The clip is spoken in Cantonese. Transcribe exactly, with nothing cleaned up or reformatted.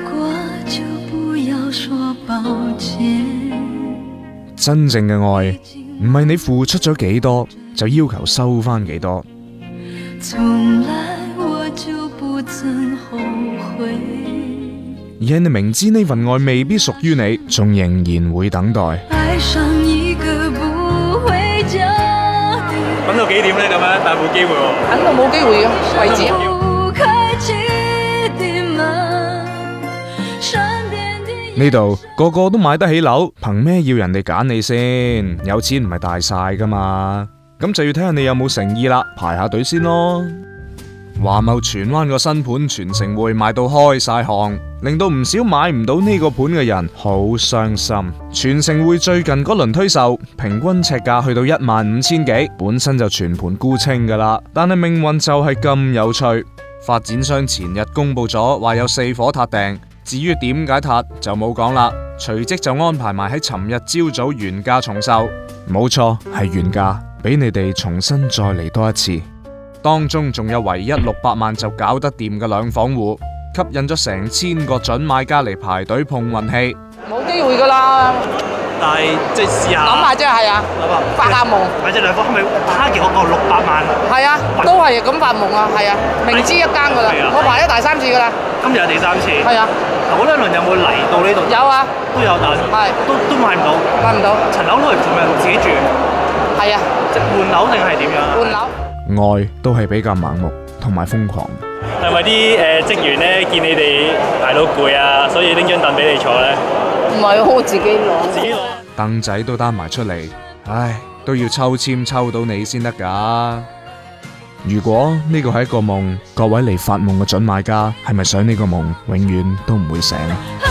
真正嘅愛唔係你付出咗幾多就要求收翻幾多，而係你明知呢份愛未必屬於你，仲仍然會等待。 等到幾點呢？咁樣，但係冇機會喎。 等到冇機會嘅為止。 呢度個個都買得起樓，憑咩要人哋揀你先？有錢唔係大晒噶嘛，咁就要睇下你有冇誠意啦，排下隊先咯。華懋荃灣個新盤全城會賣到開晒行，令到唔少買唔到呢個盤嘅人好傷心。全城會最近嗰輪推售，平均尺價去到一萬五千幾，本身就全盤沽清噶啦。但係命運就係咁有趣，發展商前日公布咗話有四伙撻訂，至於點解撻就冇講啦。隨即就安排埋喺尋日朝早原價重售，冇錯係原價，俾你哋重新再嚟多一次。當中仲有唯一六百萬就搞得掂嘅兩房戶，吸引咗成千個準買家嚟排隊碰運氣。 冇機會噶啦， 但係即係試下諗下啫，係啊，發下夢。 買隻兩房係咪蝦期嗰個六百萬？ 係啊，都係咁發夢啊，係啊，明知一間噶啦，我排咗第三次噶啦。 今日係第三次。係啊， 嗰兩輪有冇嚟到呢度？ 有啊， 都有但係都都買唔到， 買唔到。 層樓都係做咩？自己住。係啊，即係換樓定係點樣？ 換樓。 愛都係比較盲目同埋瘋狂。 係咪啲誒職員咧見你哋排到攰啊，所以拎張凳俾你坐咧？ 唔係，我自己攞。自己攞。 凳仔都擔埋出嚟，唉，都要抽籤抽到你先得㗎。如果呢個係一個夢，各位嚟發夢嘅準買家，係咪想呢個夢永遠都唔會醒？